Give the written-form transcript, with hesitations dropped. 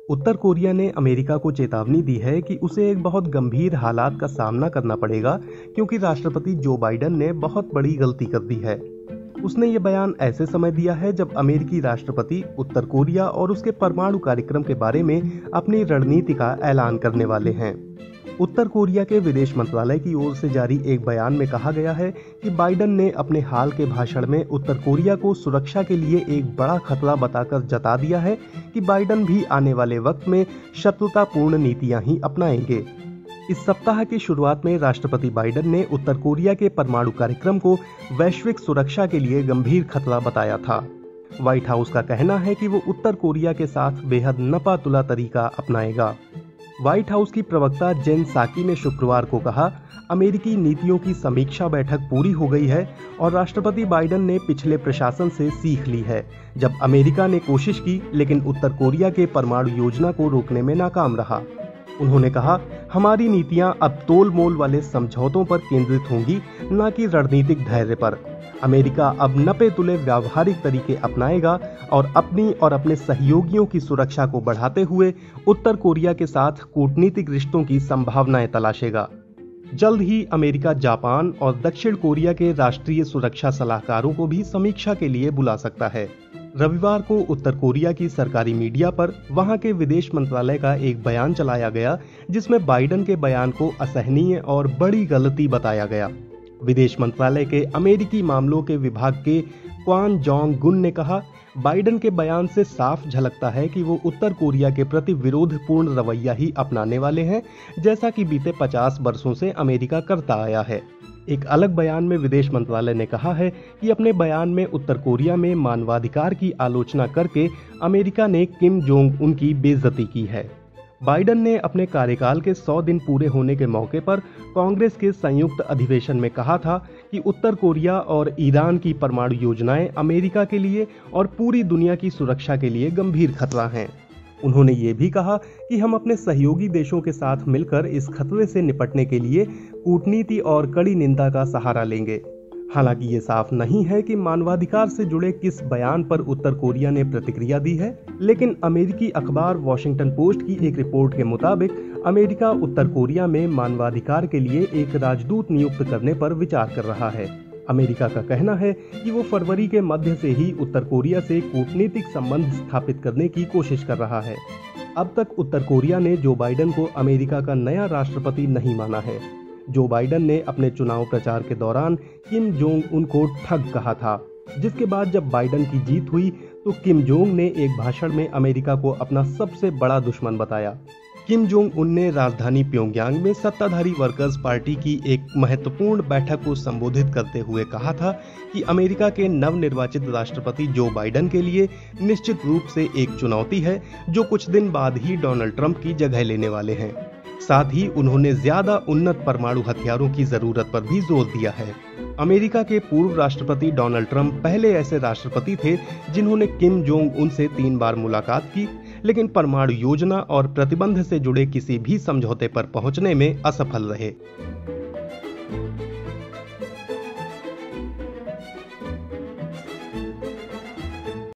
उत्तर Korea ने America को चेतावनी दी है कि उसे एक बहुत गंभीर हालात का सामना करना पड़ेगा क्योंकि राष्ट्रपति जो बाइडेन ने बहुत बड़ी गलती कर दी है। उसने ये बयान ऐसे समय दिया है जब अमेरिकी राष्ट्रपति उत्तर कोरिया और उसके परमाणु कार्यक्रम के बारे में अपनी रणनीति का ऐलान करने वाले हैं। उत्तर कोरिया के विदेश मंत्रालय की ओर से जारी एक बयान में कहा गया है कि बाइडेन ने अपने हाल के भाषण में उत्तर कोरिया को सुरक्षा के लिए एक बड़ा खतरा बताकर जता दिया है कि बाइडेन भी आने वाले वक्त में शत्रुतापूर्ण नीतियां ही अपनाएंगे। इस सप्ताह की शुरुआत में राष्ट्रपति बाइडेन ने उत्तर कोरिया के परमाणु कार्यक्रम को वैश्विक सुरक्षा के लिए गंभीर खतरा बताया था। व्हाइट हाउस का कहना है कि वो उत्तर कोरिया के साथ बेहद नपातुला तरीका अपनाएगा। व्हाइट हाउस की प्रवक्ता जेन साकी ने शुक्रवार को कहा, अमेरिकी नीतियों की समीक्षा बैठक पूरी हो गई है और राष्ट्रपति बाइडेन ने पिछले प्रशासन से सीख ली है जब अमेरिका ने कोशिश की लेकिन उत्तर कोरिया के परमाणु योजना को रोकने में नाकाम रहा। उन्होंने कहा, हमारी नीतियां अब तोल मोल वाले समझौतों पर केंद्रित होंगी, न कि रणनीतिक धैर्य पर। अमेरिका अब नपे तुले व्यावहारिक तरीके अपनाएगा और अपनी और अपने सहयोगियों की सुरक्षा को बढ़ाते हुए उत्तर कोरिया के साथ कूटनीतिक रिश्तों की संभावनाएं तलाशेगा। जल्द ही अमेरिका जापान और दक्षिण कोरिया के राष्ट्रीय सुरक्षा सलाहकारों को भी समीक्षा के लिए बुला सकता है। रविवार को उत्तर कोरिया की सरकारी मीडिया पर वहां के विदेश मंत्रालय का एक बयान चलाया गया जिसमें बाइडेन के बयान को असहनीय और बड़ी गलती बताया गया। विदेश मंत्रालय के अमेरिकी मामलों के विभाग के क्वान जोंग गुन ने कहा, बाइडेन के बयान से साफ झलकता है कि वो उत्तर कोरिया के प्रति विरोधपूर्ण रवैया ही अपनाने वाले हैं, जैसा कि बीते 50 वर्षों से अमेरिका करता आया है। एक अलग बयान में विदेश मंत्रालय ने कहा है कि अपने बयान में उत्तर कोरिया में मानवाधिकार की आलोचना करके अमेरिका ने किम जोंग उन की बेइज्जती की है। बाइडेन ने अपने कार्यकाल के 100 दिन पूरे होने के मौके पर कांग्रेस के संयुक्त अधिवेशन में कहा था कि उत्तर कोरिया और ईरान की परमाणु योजनाएं अमेरिका के लिए और पूरी दुनिया की सुरक्षा के लिए गंभीर खतरा हैं। उन्होंने ये भी कहा कि हम अपने सहयोगी देशों के साथ मिलकर इस खतरे से निपटने के लिए कूटनीति और कड़ी निंदा का सहारा लेंगे। हालांकि ये साफ नहीं है कि मानवाधिकार से जुड़े किस बयान पर उत्तर कोरिया ने प्रतिक्रिया दी है, लेकिन अमेरिकी अखबार वॉशिंगटन पोस्ट की एक रिपोर्ट के मुताबिक अमेरिका उत्तर कोरिया में मानवाधिकार के लिए एक राजदूत नियुक्त करने पर विचार कर रहा है। अमेरिका का कहना है कि वो फरवरी के मध्य से ही उत्तर कोरिया से कूटनीतिक संबंध स्थापित करने की कोशिश कर रहा है। अब तक उत्तर कोरिया ने जो बाइडेन को अमेरिका का नया राष्ट्रपति नहीं माना है। जो बाइडेन ने अपने चुनाव प्रचार के दौरान किम जोंग उन को ठग कहा था, जिसके बाद जब बाइडेन की जीत हुई तो किम जोंग ने एक भाषण में अमेरिका को अपना सबसे बड़ा दुश्मन बताया। किम जोंग उन ने राजधानी प्योंगयांग में सत्ताधारी वर्कर्स पार्टी की एक महत्वपूर्ण बैठक को संबोधित करते हुए कहा था कि अमेरिका के नवनिर्वाचित राष्ट्रपति जो बाइडेन के लिए निश्चित रूप से एक चुनौती है जो कुछ दिन बाद ही डोनाल्ड ट्रंप की जगह लेने वाले हैं। साथ ही उन्होंने ज्यादा उन्नत परमाणु हथियारों की जरूरत पर भी जोर दिया है। अमेरिका के पूर्व राष्ट्रपति डोनाल्ड ट्रंप पहले ऐसे राष्ट्रपति थे जिन्होंने किम जोंग उन से 3 बार मुलाकात की, लेकिन परमाणु योजना और प्रतिबंध से जुड़े किसी भी समझौते पर पहुंचने में असफल रहे।